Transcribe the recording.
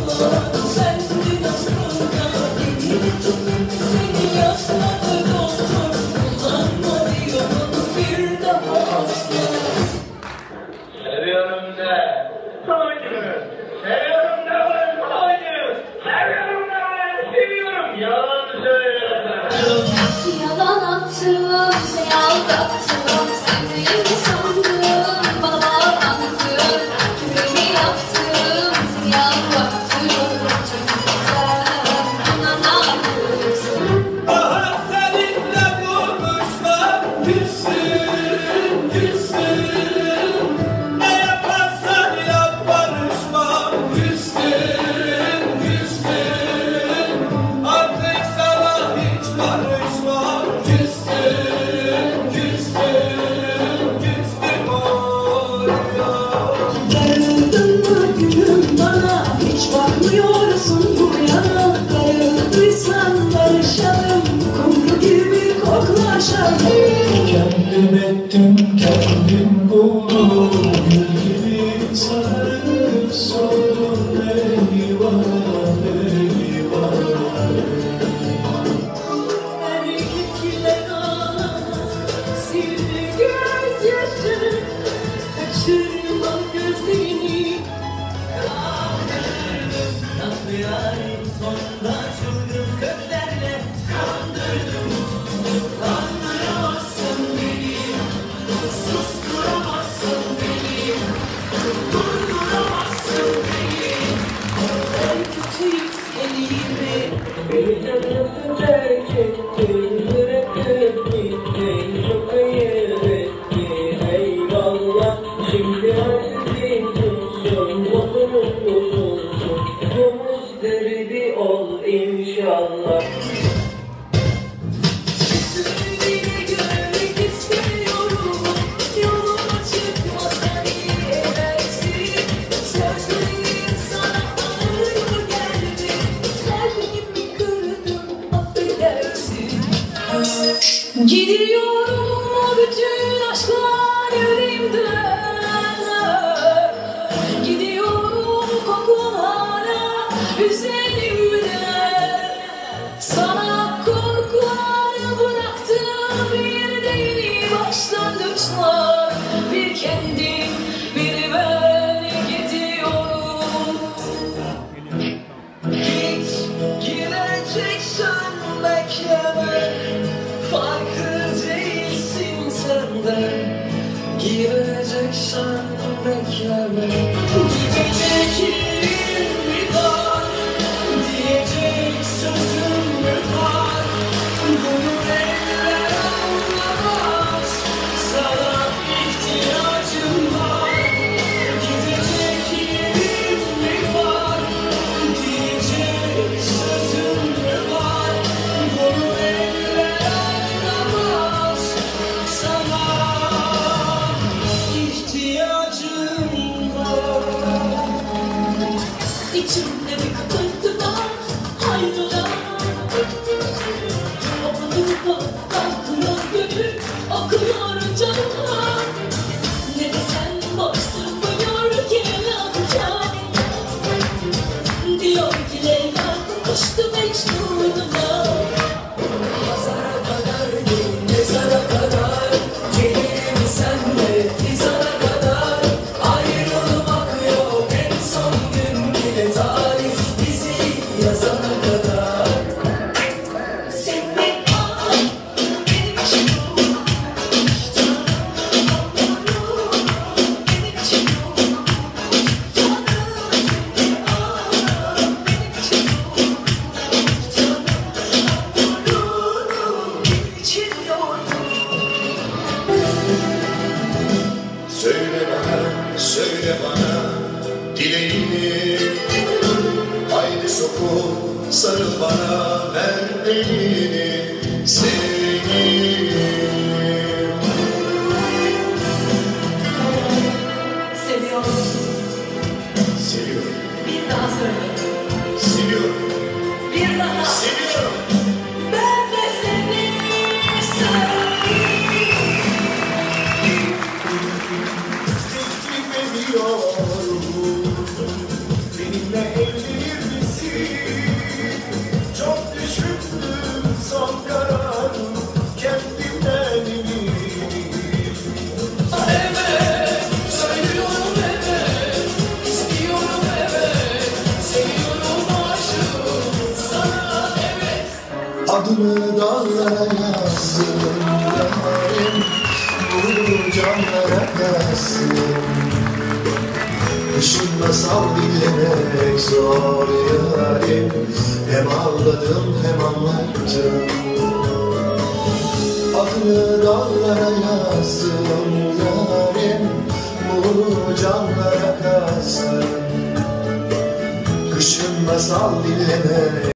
Kendim ettim, kendim buldum. Gül gibi sararıp soldum. Eyvah, eyvah. Erkekler ağlamaz, sildi gözyaşı, kaçırma gözlerini. Kandırdım, tatlı yarim sonunda çılgın sözlerle kandırdım. Kandıramazsın beni, susturamazsın beni, durduramazsın beni. En kötü seniyim beni yanımda terk ettin, bırakıp gittin, çok ayıp ettin. Eyvallah, şimdi aziz tutsun, onurum bozulsun, bu muzdaridi ol inşallah. Gidiyorum bütün aşklar yüreğimden, gidiyorum kokun hala üzerimde. Sana korkular bıraktım, bir değil başlangıçlar. Bir kendim, bir ben gidiyorum. Git, gideceksen bekleme. Farklı değilsin senden, gireceksen bekleme. Gidecek mi var, diyecek sözüm mü var? Bunu eller anlamaz, sana ihtiyacım var. Gidecek mi var, diyecek sözüm mü var? Bunu eller sana ihtiyacım var. İçimde bir kıpırtı var, hayrola. Okuduğuma kalkıyor gönül, okuyor canım. Ne desen boş durmuyor ki yapacağım. Diyor ki Leyla kuştu Mecnun'una. Pazara kadar değil, mezara kadar, gelirim senle fizana kadar. Ayrılmak yok en son gün bile, tarih bizi yazana kadar. Sevmek var benim için, canım benim için, canım benim için, Söyle bana dileğini, haydi sokul sarıl bana, ver elini sevgilim. Seviyorum. Seviyorum. Bir daha söyle. Seviyorum. Bir daha. Seviyorum. Ben de seni seviyorum. Teklif ediyorum, benimle evlenir Adını dağlara yazdım yarim, bunu canlara yazdım. Kışın masal dinlemek zor yarim, hem ağladım hem anlattım. Adını dağlara yazdım yarim, bunu canlara yazdım. Kışın masal dinlemek